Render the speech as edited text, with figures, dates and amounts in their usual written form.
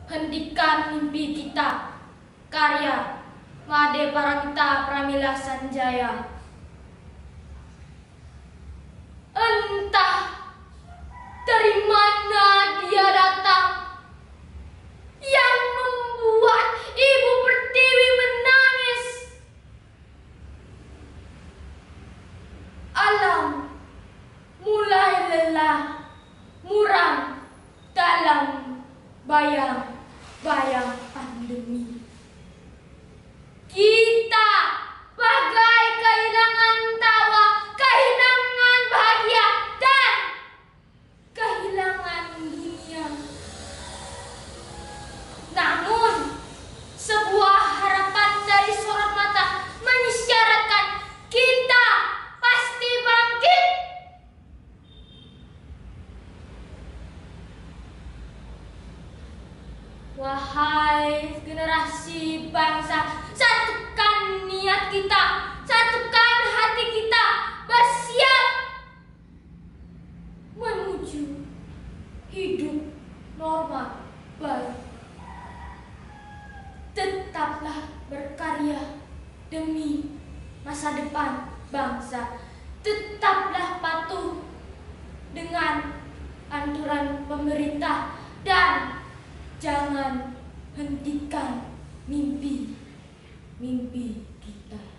hentikan mimpi kita. Karya Made Paramita Pramila Sanjaya. Entah dari mana dia datang yang membuat Ibu Pertiwi menangis. Alam mulai lelah, muram dalam bayang-bayang pandemi. Kita bagai kehilangan tawa, kehilangan bahagia, dan kehilangan dunia. Namun, sebuah harapan dari sorot mata mengisyaratkan kita pasti bangkit. Wahai generasi bangsa, satukan niat kita, satukan hati kita, bersiap menuju hidup normal baru. Tetaplah berkarya demi masa depan bangsa. Tetaplah patuh dengan aturan pemerintah dan jangan hentikan mimpi kita.